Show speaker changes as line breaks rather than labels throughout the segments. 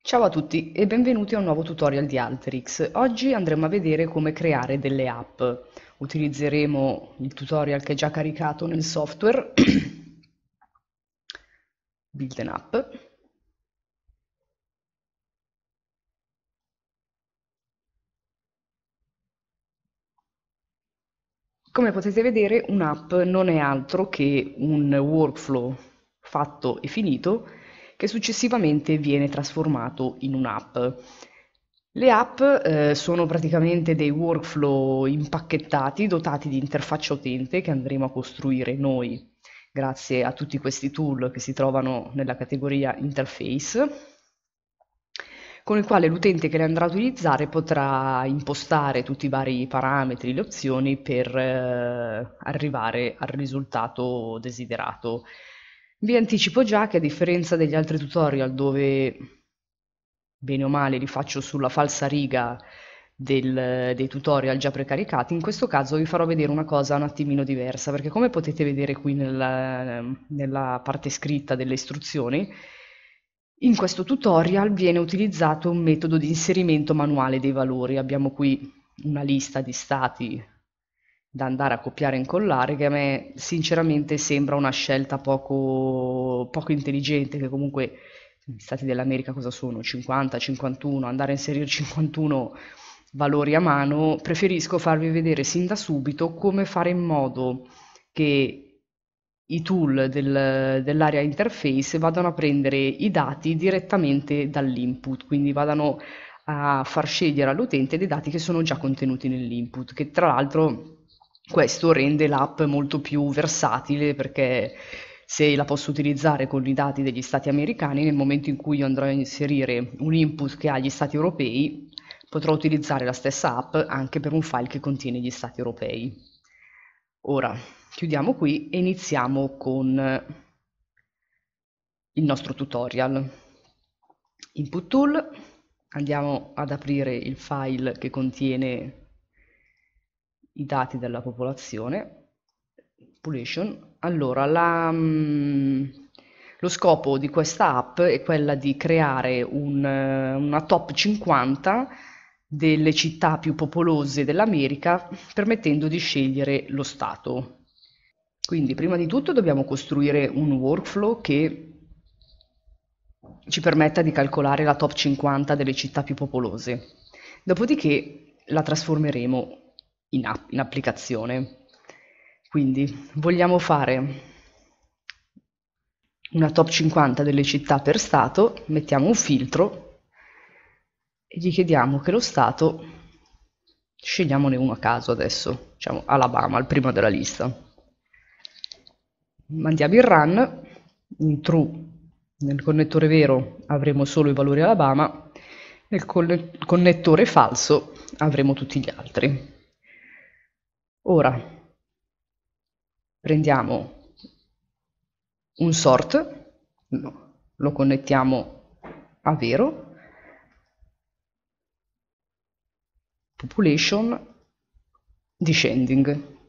Ciao a tutti e benvenuti a un nuovo tutorial di Alteryx. Oggi andremo a vedere come creare delle app. Utilizzeremo il tutorial che è già caricato nel software Build an App. Come potete vedere, un'app non è altro che un workflow fatto e finito che successivamente viene trasformato in un'app. Le app sono praticamente dei workflow impacchettati, dotati di interfaccia utente che andremo a costruire noi grazie a tutti questi tool che si trovano nella categoria Interface, con il quale l'utente che le andrà a utilizzare potrà impostare tutti i vari parametri, le opzioni per arrivare al risultato desiderato. Vi anticipo già che a differenza degli altri tutorial dove bene o male li faccio sulla falsariga dei tutorial già precaricati, in questo caso vi farò vedere una cosa un attimino diversa, perché come potete vedere qui nella parte scritta delle istruzioni, in questo tutorial viene utilizzato un metodo di inserimento manuale dei valori. Abbiamo qui una lista di stati da andare a copiare e incollare, che a me sinceramente sembra una scelta poco intelligente, che comunque gli stati dell'America cosa sono? 50, 51, andare a inserire 51 valori a mano. Preferisco farvi vedere sin da subito come fare in modo che i tool dell'area interface vadano a prendere i dati direttamente dall'input, quindi vadano a far scegliere all'utente dei dati che sono già contenuti nell'input, che tra l'altro questo rende l'app molto più versatile, perché se la posso utilizzare con i dati degli stati americani, nel momento in cui io andrò a inserire un input che ha gli stati europei, potrò utilizzare la stessa app anche per un file che contiene gli stati europei. Ora chiudiamo qui e iniziamo con il nostro tutorial. Input tool, andiamo ad aprire il file che contiene i dati della popolazione. Population. Allora, lo scopo di questa app è quella di creare una top 50 delle città più popolose dell'America, permettendo di scegliere lo stato. Quindi, prima di tutto dobbiamo costruire un workflow che ci permetta di calcolare la top 50 delle città più popolose. Dopodiché la trasformeremo in applicazione. Quindi vogliamo fare una top 50 delle città per stato, mettiamo un filtro e gli chiediamo che lo stato, scegliamone uno a caso adesso, diciamo Alabama, il primo della lista. Mandiamo il run, in true nel connettore vero avremo solo i valori Alabama, nel connettore falso avremo tutti gli altri. Ora prendiamo un sort, lo connettiamo a vero, population descending.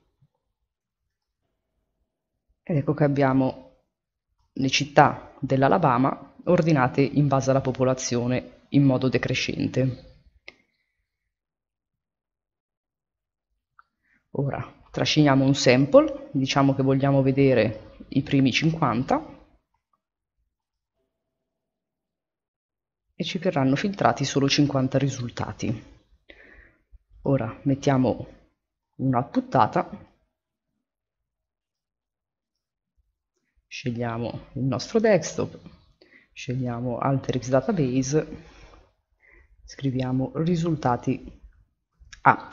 Ed ecco che abbiamo le città dell'Alabama ordinate in base alla popolazione in modo decrescente. Ora trasciniamo un sample, diciamo che vogliamo vedere i primi 50 e ci verranno filtrati solo 50 risultati. Ora mettiamo un'output data, scegliamo il nostro desktop, scegliamo Alteryx Database, scriviamo risultati app.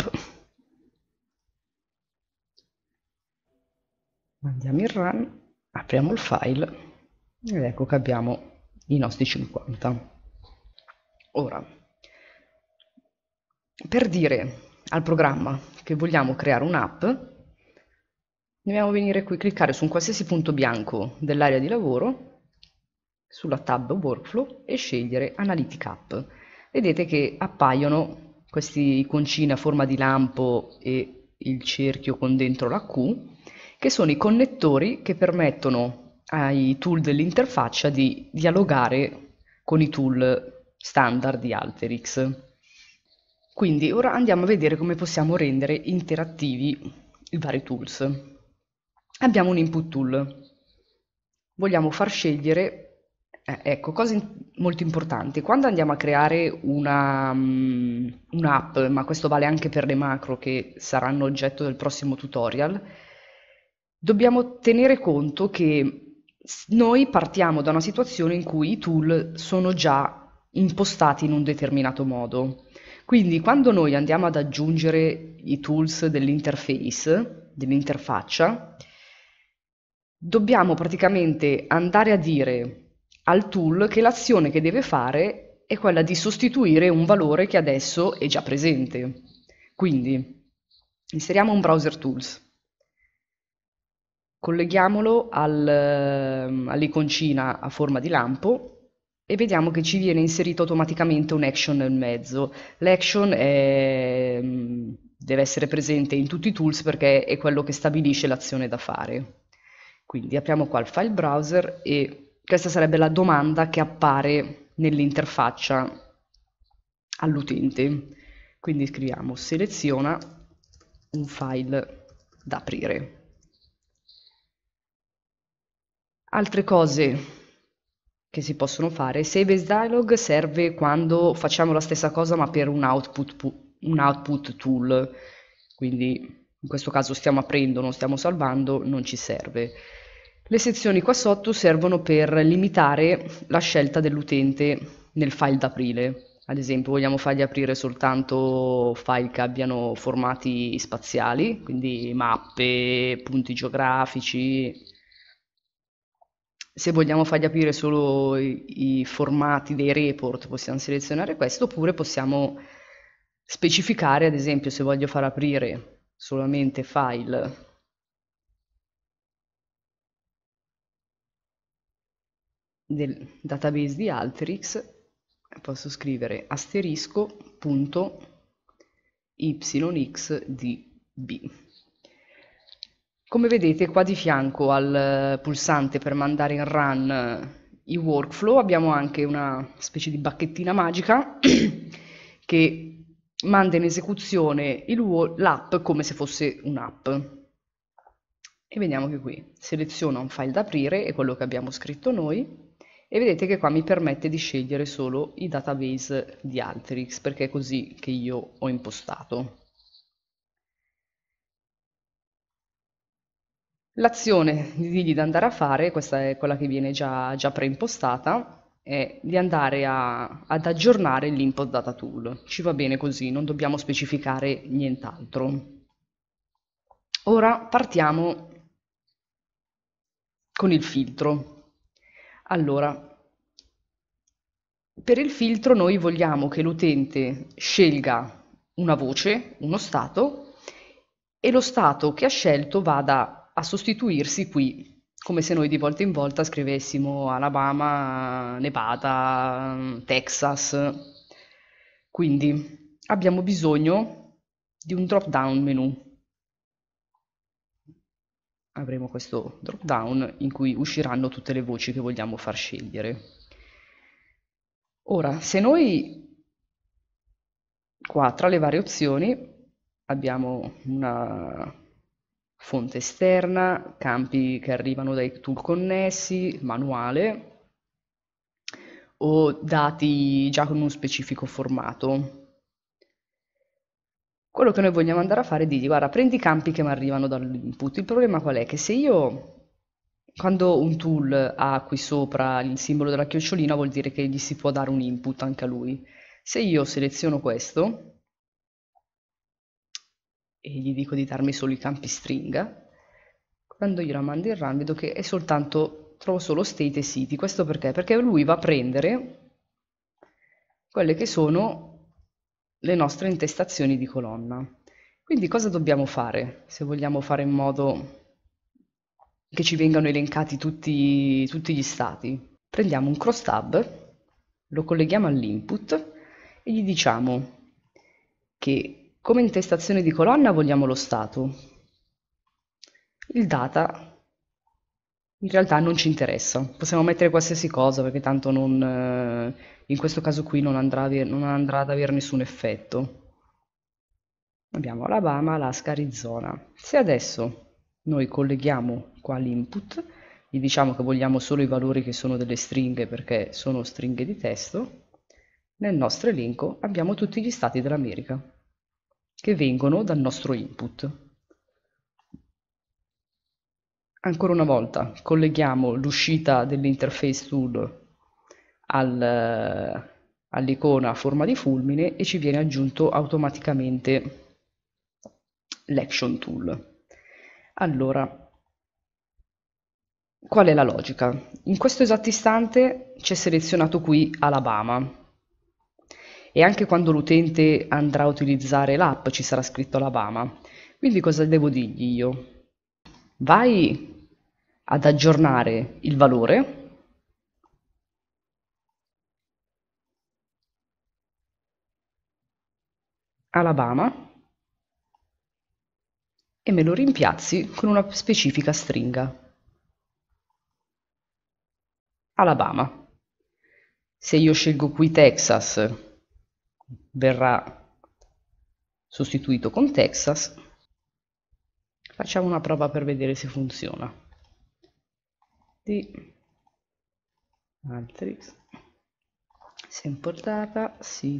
Mandiamo il run, apriamo il file ed ecco che abbiamo i nostri 50. Ora, per dire al programma che vogliamo creare un'app, dobbiamo venire qui, cliccare su un qualsiasi punto bianco dell'area di lavoro, sulla tab Workflow e scegliere Analytic App. Vedete che appaiono questi iconcini a forma di lampo e il cerchio con dentro la Q, che sono i connettori che permettono ai tool dell'interfaccia di dialogare con i tool standard di Alteryx. Quindi ora andiamo a vedere come possiamo rendere interattivi i vari tools. Abbiamo un input tool. Vogliamo far scegliere, ecco, molto importanti. Quando andiamo a creare un'app, ma questo vale anche per le macro che saranno oggetto del prossimo tutorial, dobbiamo tenere conto che noi partiamo da una situazione in cui i tool sono già impostati in un determinato modo. Quindi quando noi andiamo ad aggiungere i tools dell'interface, dell'interfaccia, dobbiamo praticamente andare a dire al tool che l'azione che deve fare è quella di sostituire un valore che adesso è già presente. Quindi inseriamo un browser tools, colleghiamolo all'iconcina a forma di lampo e vediamo che ci viene inserito automaticamente un action nel mezzo. L'action deve essere presente in tutti i tools perché è quello che stabilisce l'azione da fare. Quindi apriamo qua il file browser e questa sarebbe la domanda che appare nell'interfaccia all'utente. Quindi scriviamo seleziona un file da aprire. Altre cose che si possono fare, save as dialog serve quando facciamo la stessa cosa ma per un output tool, quindi in questo caso stiamo aprendo, non stiamo salvando, non ci serve. Le sezioni qua sotto servono per limitare la scelta dell'utente nel file da aprire. Ad esempio, vogliamo fargli aprire soltanto file che abbiano formati spaziali, quindi mappe, punti geografici. Se vogliamo fargli aprire solo i formati dei report, possiamo selezionare questo, oppure possiamo specificare, ad esempio, se voglio far aprire solamente file del database di Alteryx, posso scrivere asterisco punto yxdb. Come vedete qua di fianco al pulsante per mandare in run i workflow abbiamo anche una specie di bacchettina magica che manda in esecuzione l'app come se fosse un'app. E vediamo che qui seleziono un file da aprire, è quello che abbiamo scritto noi, e vedete che qua mi permette di scegliere solo i database di Alteryx, perché è così che io ho impostato. L'azione di dirgli di andare a fare, questa è quella che viene già preimpostata, è di andare ad aggiornare l'input data tool. Ci va bene così, non dobbiamo specificare nient'altro. Ora partiamo con il filtro. Allora, per il filtro noi vogliamo che l'utente scelga una voce, uno stato, e lo stato che ha scelto vada a sostituirsi qui, come se noi di volta in volta scrivessimo Alabama, Nevada, Texas. Quindi abbiamo bisogno di un drop down menu. Avremo questo drop down in cui usciranno tutte le voci che vogliamo far scegliere. Ora, se noi qua tra le varie opzioni abbiamo una fonte esterna, campi che arrivano dai tool connessi, manuale o dati già con uno specifico formato. Quello che noi vogliamo andare a fare è dirgli, guarda, prendi i campi che mi arrivano dall'input. Il problema qual è? Che se io, quando un tool ha qui sopra il simbolo della chiocciolina, vuol dire che gli si può dare un input anche a lui. Se io seleziono questo e gli dico di darmi solo i campi stringa, quando io la mando in run vedo che è soltanto, trovo solo state e city. Questo perché? Perché lui va a prendere quelle che sono le nostre intestazioni di colonna. Quindi cosa dobbiamo fare se vogliamo fare in modo che ci vengano elencati tutti gli stati? Prendiamo un cross tab, lo colleghiamo all'input e gli diciamo che come intestazione di colonna vogliamo lo stato, il data In realtà non ci interessa, possiamo mettere qualsiasi cosa perché tanto non, in questo caso qui non andrà ad avere nessun effetto. Abbiamo Alabama, Alaska, Arizona. Se adesso noi colleghiamo qua l'input, gli diciamo che vogliamo solo i valori che sono delle stringhe perché sono stringhe di testo, nel nostro elenco abbiamo tutti gli stati dell'America che vengono dal nostro input. Ancora una volta colleghiamo l'uscita dell'interface tool all'icona a forma di fulmine e ci viene aggiunto automaticamente l'action tool. Allora, qual è la logica? In questo esatto istante c'è selezionato qui Alabama e anche quando l'utente andrà a utilizzare l'app ci sarà scritto Alabama. Quindi cosa devo dirgli io? Vai ad aggiornare il valore Alabama e me lo rimpiazzi con una specifica stringa. Alabama. Se io scelgo qui Texas, verrà sostituito con Texas. Facciamo una prova per vedere se funziona. Di Matrix, sample data,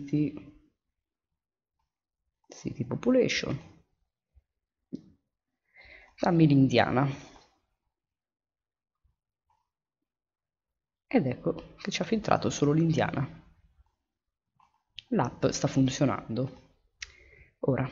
city population. Dammi l'Indiana. Ed ecco che ci ha filtrato solo l'Indiana. L'app sta funzionando. Ora,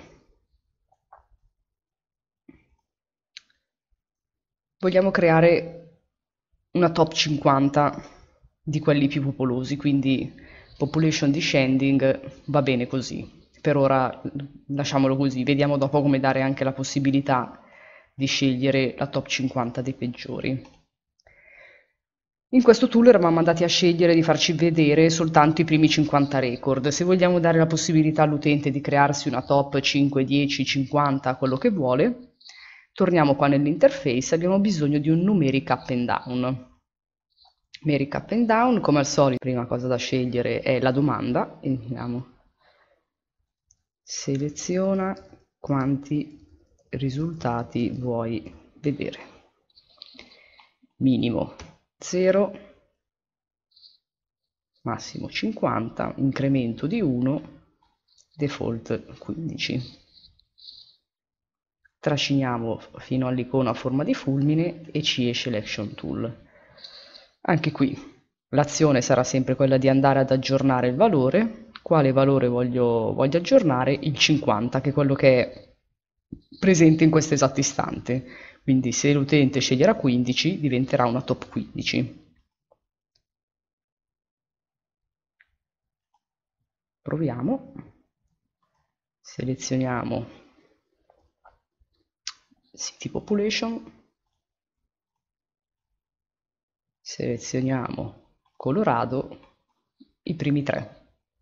vogliamo creare una top 50 di quelli più popolosi, quindi population descending va bene così. Per ora lasciamolo così, vediamo dopo come dare anche la possibilità di scegliere la top 50 dei peggiori. In questo tool eravamo andati a scegliere di farci vedere soltanto i primi 50 record. Se vogliamo dare la possibilità all'utente di crearsi una top 5, 10, 50, quello che vuole, torniamo qua nell'interface, abbiamo bisogno di un numeric up and down. Numeric up and down, come al solito, la prima cosa da scegliere è la domanda. Andiamo. Seleziona quanti risultati vuoi vedere. Minimo 0, massimo 50, incremento di 1, default 15. Trasciniamo fino all'icona a forma di fulmine e ci esce l'action tool. Anche qui l'azione sarà sempre quella di andare ad aggiornare il valore. Quale valore voglio aggiornare? Il 50, che è quello che è presente in questo esatto istante. Quindi se l'utente sceglierà 15 diventerà una top 15. Proviamo, selezioniamo city population, selezioniamo Colorado, i primi 3.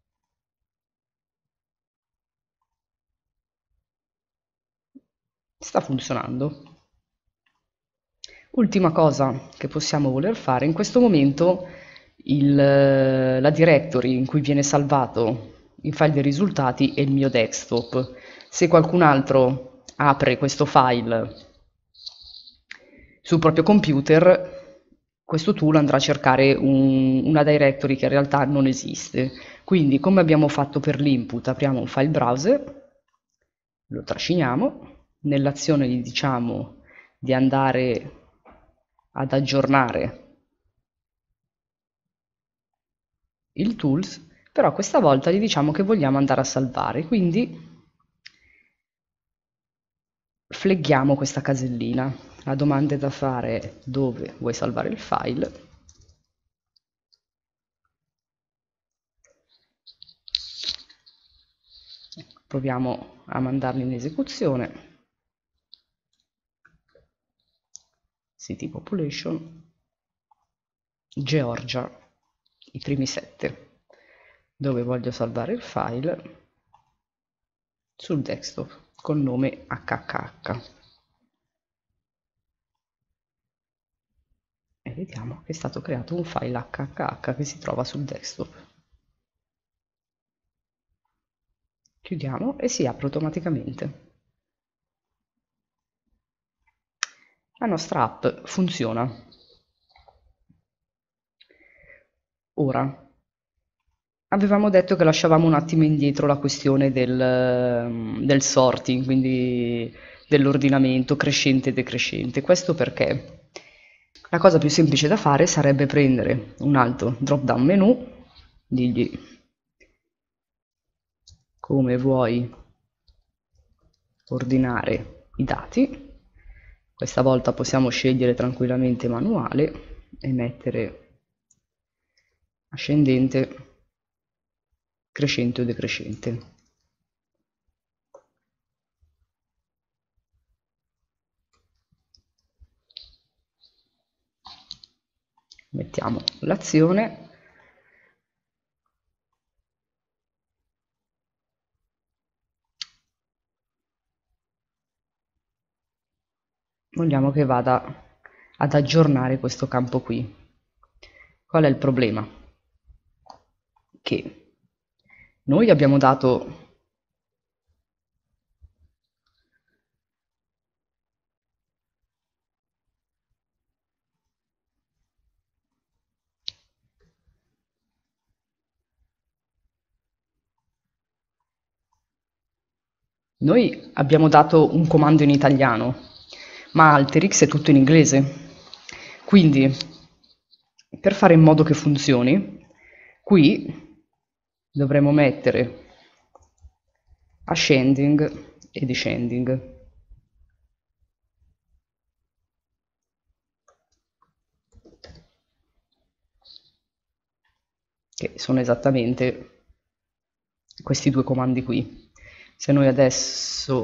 Sta funzionando. Ultima cosa che possiamo voler fare, in questo momento la directory in cui viene salvato il file dei risultati è il mio desktop. Se qualcun altro apre questo file sul proprio computer, questo tool andrà a cercare una directory che in realtà non esiste. Quindi, come abbiamo fatto per l'input, apriamo un file browser, lo trasciniamo, nell'azione gli diciamo di andare ad aggiornare il tools, però questa volta gli diciamo che vogliamo andare a salvare, quindi fleghiamo questa casellina. La domanda è da fare è dove vuoi salvare il file. Proviamo a mandarlo in esecuzione. City population, Georgia, i primi 7. Dove voglio salvare il file? Sul desktop col nome HHH. e vediamo che è stato creato un file HHH che si trova sul desktop. Chiudiamo e si apre automaticamente. La nostra app funziona. Ora, avevamo detto che lasciavamo un attimo indietro la questione del sorting, quindi dell'ordinamento crescente e decrescente. Questo perché la cosa più semplice da fare sarebbe prendere un altro drop down menu, dirgli come vuoi ordinare i dati. Questa volta possiamo scegliere tranquillamente manuale e mettere ascendente, crescente o decrescente. Mettiamo l'azione. Vogliamo che vada ad aggiornare questo campo qui. Qual è il problema? Che noi abbiamo dato un comando in italiano, ma Alteryx è tutto in inglese. Quindi, per fare in modo che funzioni, qui dovremo mettere ascending e descending. Che sono esattamente questi due comandi qui. Se noi adesso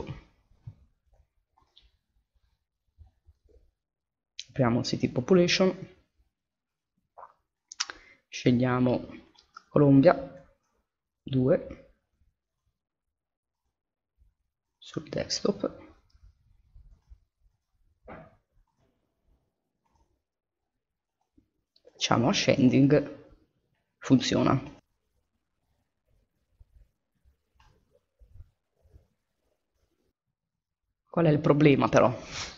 apriamo City Population, scegliamo Colombia 2 sul desktop, facciamo ascending, funziona. Qual è il problema però?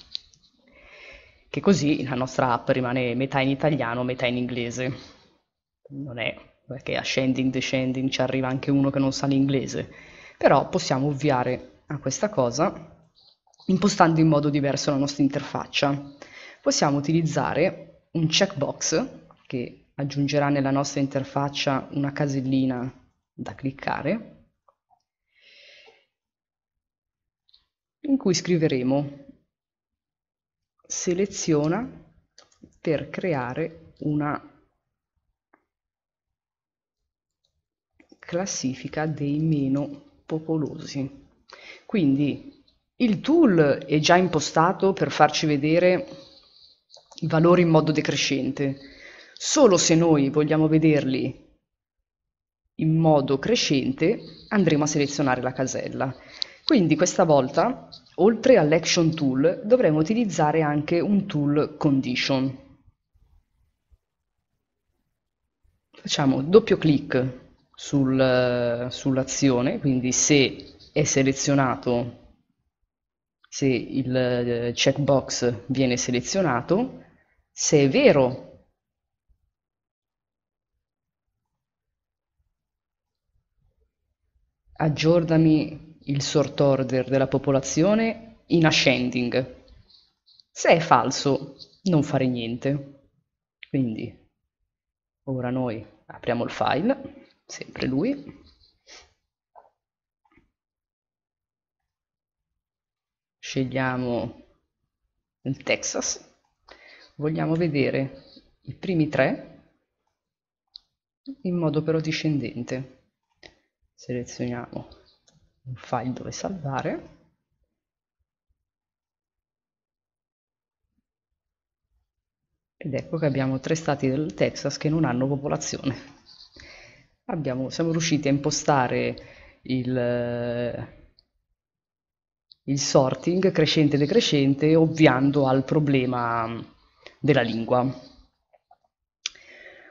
Che così la nostra app rimane metà in italiano, metà in inglese. Non è perché ascending, descending ci arriva anche uno che non sa l'inglese, però possiamo ovviare a questa cosa impostando in modo diverso la nostra interfaccia. Possiamo utilizzare un checkbox che aggiungerà nella nostra interfaccia una casellina da cliccare in cui scriveremo seleziona per creare una classifica dei meno popolosi. Quindi il tool è già impostato per farci vedere i valori in modo decrescente. Solo se noi vogliamo vederli in modo crescente andremo a selezionare la casella. Quindi questa volta, oltre all'Action Tool, dovremo utilizzare anche un tool Condition. Facciamo doppio clic sull'azione, quindi se è selezionato, se il checkbox viene selezionato, se è vero aggiornami il sort order della popolazione in ascending. Se è falso, non fare niente. Quindi ora noi apriamo il file, sempre lui, scegliamo il Texas, vogliamo vedere i primi tre in modo però discendente. Selezioniamo un file dove salvare. Ed ecco che abbiamo tre stati del Texas che non hanno popolazione. Siamo riusciti a impostare il sorting crescente e decrescente ovviando al problema della lingua.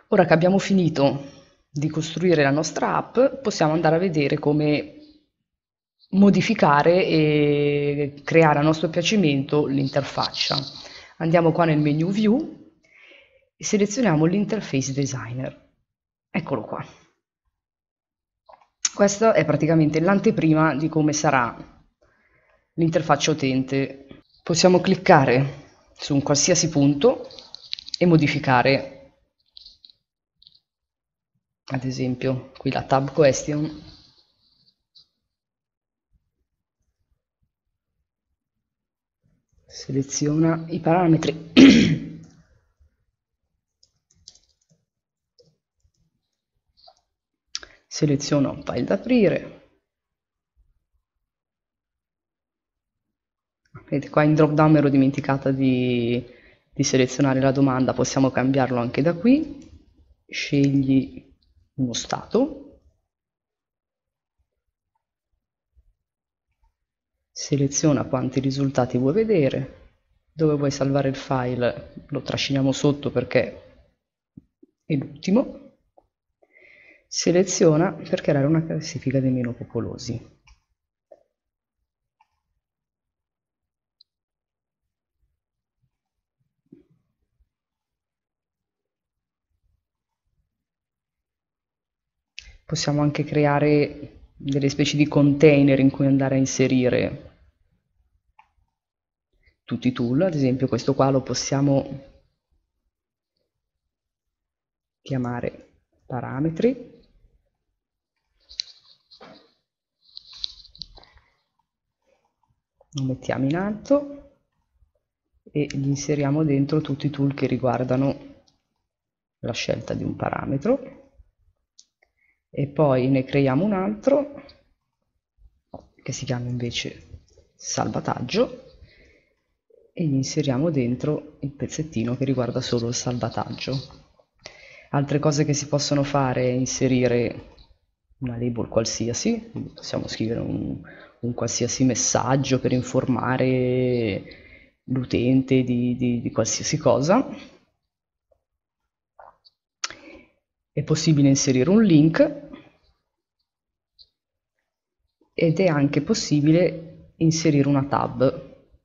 Ora che abbiamo finito di costruire la nostra app, possiamo andare a vedere come modificare e creare a nostro piacimento l'interfaccia. Andiamo qua nel menu View e selezioniamo l'Interface Designer. Eccolo qua. Questa è praticamente l'anteprima di come sarà l'interfaccia utente. Possiamo cliccare su un qualsiasi punto e modificare, ad esempio, qui la tab question. Seleziona i parametri. Seleziono un file da aprire. Vedete qua in drop down mi ero dimenticata di selezionare la domanda, possiamo cambiarlo anche da qui. Scegli uno stato, seleziona quanti risultati vuoi vedere, dove vuoi salvare il file lo trasciniamo sotto perché è l'ultimo, seleziona per creare una classifica dei meno popolosi. Possiamo anche creare delle specie di container in cui andare a inserire tutti i tool, ad esempio questo qua lo possiamo chiamare parametri, lo mettiamo in alto e gli inseriamo dentro tutti i tool che riguardano la scelta di un parametro e poi ne creiamo un altro che si chiama invece salvataggio e gli inseriamo dentro il pezzettino che riguarda solo il salvataggio. Altre cose che si possono fare è inserire una label qualsiasi, possiamo scrivere un qualsiasi messaggio per informare l'utente di qualsiasi cosa. È possibile inserire un link ed è anche possibile inserire una tab.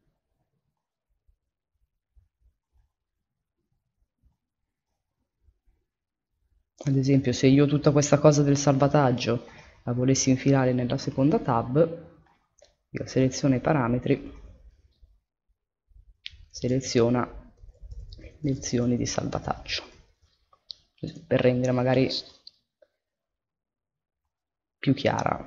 Ad esempio, se io tutta questa cosa del salvataggio la volessi infilare nella seconda tab, io seleziono i parametri, seleziona le opzioni di salvataggio, per rendere magari più chiara.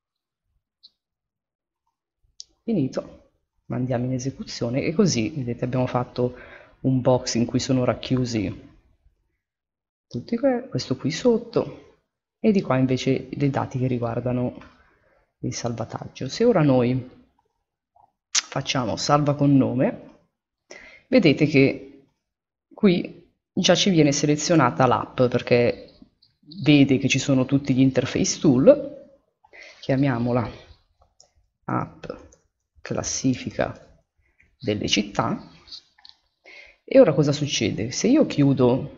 Finito, mandiamo in esecuzione e così, vedete, abbiamo fatto un box in cui sono racchiusi tutti questo qui sotto e di qua invece dei dati che riguardano il salvataggio. Se ora noi facciamo salva con nome, vedete che qui già ci viene selezionata l'app perché vede che ci sono tutti gli interface tool, chiamiamola app classifica delle città e ora cosa succede? Se io chiudo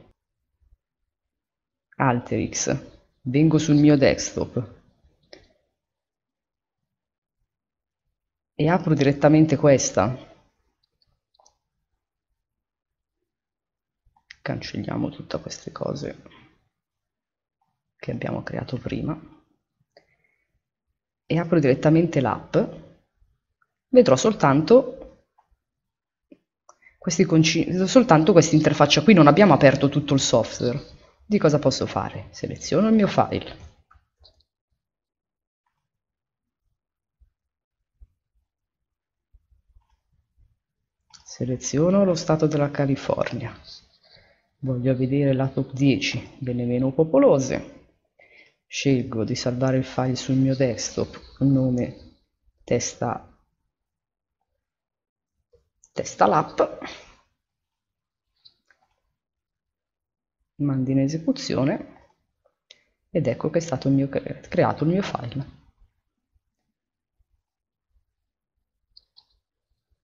Alteryx, vengo sul mio desktop e apro direttamente questa, cancelliamo tutte queste cose che abbiamo creato prima e apro direttamente l'app, vedrò soltanto questa interfaccia qui, non abbiamo aperto tutto il software. Di cosa posso fare? Seleziono il mio file, seleziono lo stato della California, voglio vedere la top 10 delle meno popolose, scelgo di salvare il file sul mio desktop con nome testa l'app, mando in esecuzione ed ecco che è stato creato il mio file.